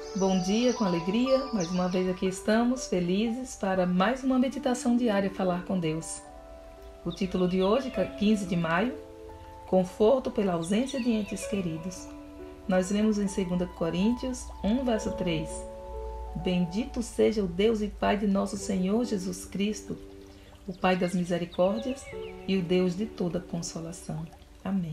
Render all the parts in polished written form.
Bom dia, com alegria, mais uma vez aqui estamos, felizes, para mais uma meditação diária Falar com Deus. O título de hoje, 15 de maio, Conforto pela ausência de entes queridos. Nós lemos em 2 Coríntios 1, verso 3. Bendito seja o Deus e Pai de nosso Senhor Jesus Cristo, o Pai das misericórdias e o Deus de toda consolação. Amém.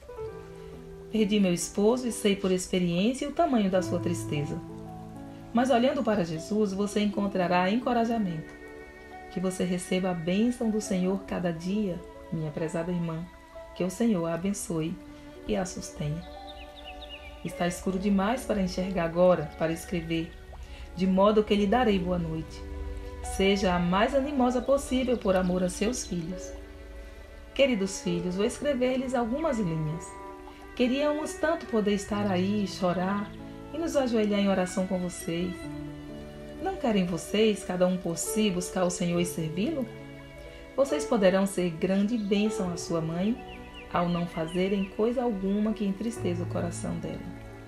Perdi meu esposo e sei por experiência o tamanho da sua tristeza. Mas olhando para Jesus, você encontrará encorajamento. Que você receba a bênção do Senhor cada dia, minha prezada irmã. Que o Senhor a abençoe e a sustenha. Está escuro demais para enxergar agora, para escrever, de modo que lhe darei boa noite. Seja a mais animosa possível por amor a seus filhos. Queridos filhos, vou escrever-lhes algumas linhas. Queríamos tanto poder estar aí, chorar e nos ajoelhar em oração com vocês. Não querem vocês, cada um por si, buscar o Senhor e servi-lo? Vocês poderão ser grande bênção à sua mãe, ao não fazerem coisa alguma que entristeça o coração dela.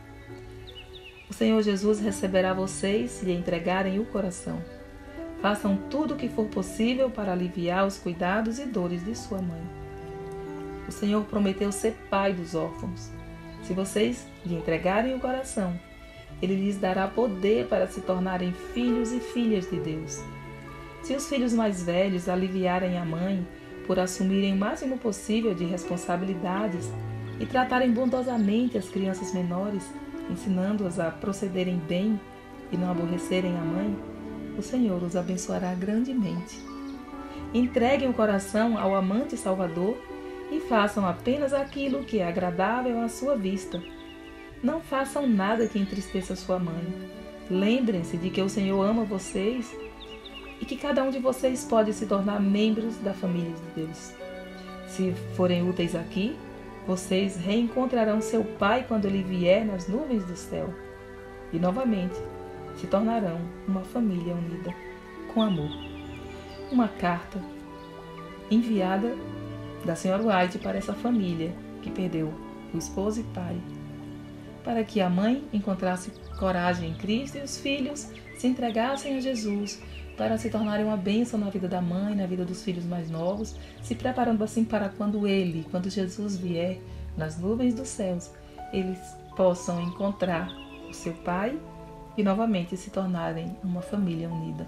O Senhor Jesus receberá vocês se lhe entregarem o coração. Façam tudo o que for possível para aliviar os cuidados e dores de sua mãe. O Senhor prometeu ser pai dos órfãos. Se vocês lhe entregarem o coração, Ele lhes dará poder para se tornarem filhos e filhas de Deus. Se os filhos mais velhos aliviarem a mãe por assumirem o máximo possível de responsabilidades e tratarem bondosamente as crianças menores, ensinando-as a procederem bem e não aborrecerem a mãe, o Senhor os abençoará grandemente. Entreguem o coração ao amante Salvador e façam apenas aquilo que é agradável à sua vista. Não façam nada que entristeça sua mãe. Lembrem-se de que o Senhor ama vocês e que cada um de vocês pode se tornar membros da família de Deus. Se forem úteis aqui, vocês reencontrarão seu Pai quando Ele vier nas nuvens do céu. E novamente se tornarão uma família unida com amor. Uma carta enviada da Sra. White para essa família que perdeu o esposo e pai, para que a mãe encontrasse coragem em Cristo e os filhos se entregassem a Jesus para se tornarem uma bênção na vida da mãe, na vida dos filhos mais novos, se preparando assim para quando Jesus vier nas nuvens dos céus, eles possam encontrar o seu pai e novamente se tornarem uma família unida.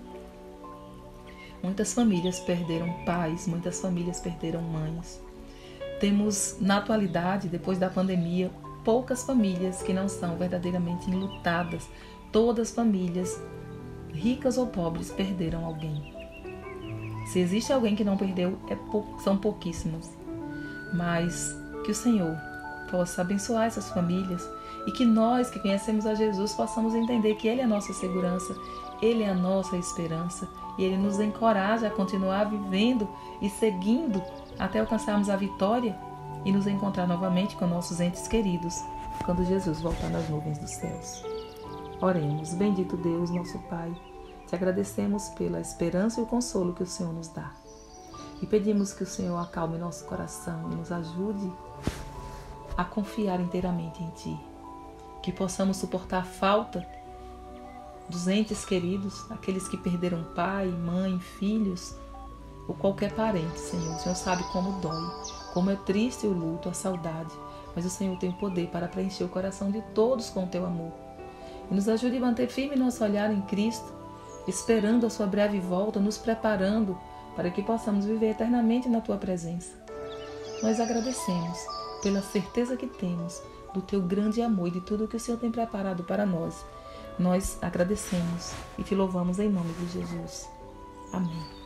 Muitas famílias perderam pais, muitas famílias perderam mães. Temos, na atualidade, depois da pandemia, poucas famílias que não são verdadeiramente enlutadas. Todas as famílias, ricas ou pobres, perderam alguém. Se existe alguém que não perdeu, são pouquíssimos. Mas que o Senhor possa abençoar essas famílias e que nós que conhecemos a Jesus possamos entender que Ele é a nossa segurança, Ele é a nossa esperança e Ele nos encoraja a continuar vivendo e seguindo até alcançarmos a vitória e nos encontrar novamente com nossos entes queridos quando Jesus voltar nas nuvens dos céus. Oremos. Bendito Deus, nosso Pai, te agradecemos pela esperança e o consolo que o Senhor nos dá. E pedimos que o Senhor acalme nosso coração e nos ajude a confiar inteiramente em Ti. Que possamos suportar a falta dos entes queridos, aqueles que perderam pai, mãe, filhos ou qualquer parente, Senhor. O Senhor sabe como dói, como é triste o luto, a saudade, mas o Senhor tem o poder para preencher o coração de todos com o Teu amor. E nos ajude a manter firme nosso olhar em Cristo, esperando a Sua breve volta, nos preparando para que possamos viver eternamente na Tua presença. Nós agradecemos pela certeza que temos do Teu grande amor e de tudo que o Senhor tem preparado para nós. Nós agradecemos e Te louvamos em nome de Jesus. Amém.